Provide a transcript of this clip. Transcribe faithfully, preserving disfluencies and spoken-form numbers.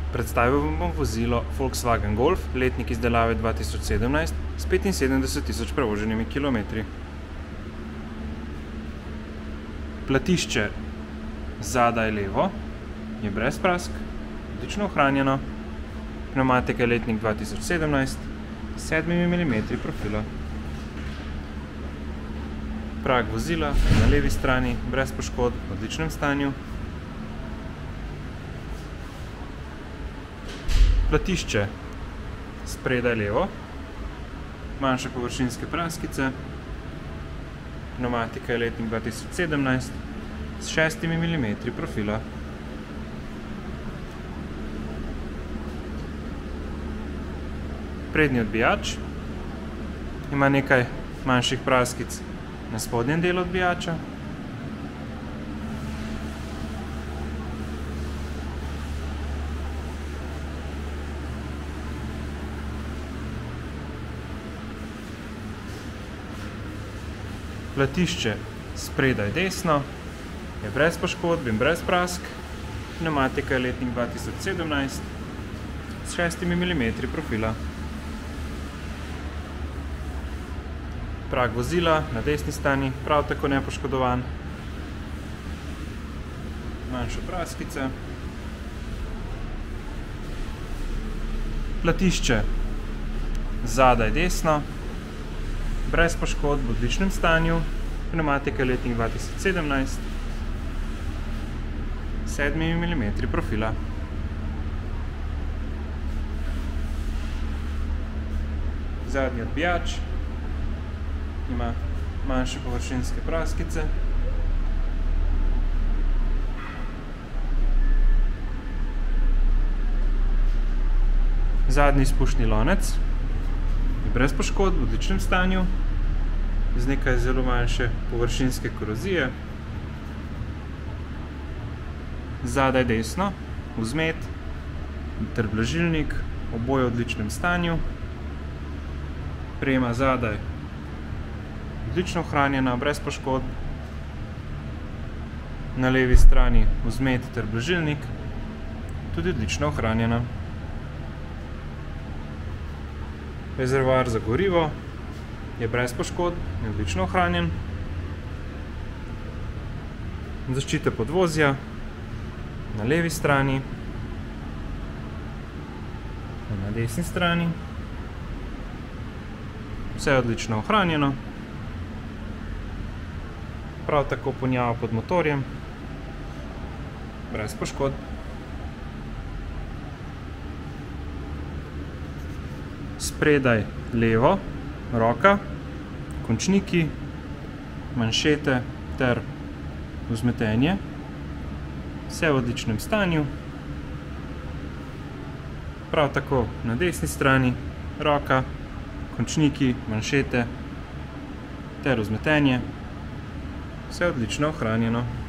Predstavil vam bom vozilo Volkswagen Golf, letnik izdelave dva tisoč sedemnajst s petinsedemdeset tisoč prevoženimi kilometri. Platišče zadaj levo je brez prask, odlično ohranjeno. Pnevmatika je letnik dva tisoč sedemnajst s sedmimi milimetri profila. Prag vozila na levi strani, brez poškodb, v odličnem stanju. Platišče spredaj levo, manjše površinske praskice. Pnevmatika je letnik dva tisoč sedemnajst s šestimi milimetri profila. Prednji odbijač ima nekaj manjših praskic na spodnjem delu odbijača. Platišče spredaj desno je brez poškodb in brez prask. Pnevmatika je letnik dva tisoč sedemnajst s šestimi milimetri profila. Prag vozila na desni strani, prav tako nepoškodovan. Manjše praskice. Platišče zadaj desno, brez poškodb, v odličnem stanju. Pnevmatika je letnik dva tisoč sedemnajst s sedmimi milimetri profila. Zadnji odbijač ima manjše površinske praskice. Zadnji izpušni lonec je brez poškodb, v odličnem stanju, z nekaj zelo manjše površinske korozije. Zadaj desno, vzmet ter blažilnik, oboje v odličnem stanju. Prema zadaj odlično ohranjena, brez poškodb. Na levi strani vzmet ter blažilnik, tudi odlično ohranjena. Rezervoar za gorivo je brez poškodb in odlično ohranjen. Zaščita podvozja na levi strani in na desni strani. Vse je odlično ohranjeno. Prav tako ponjava pod motorjem, brez poškodb. Spredaj levo, roka, končniki, manšete ter vzmetenje. Vse v odličnem stanju. Prav tako na desni strani, roka, končniki, manšete ter vzmetenje. Vse odlično ohranjeno.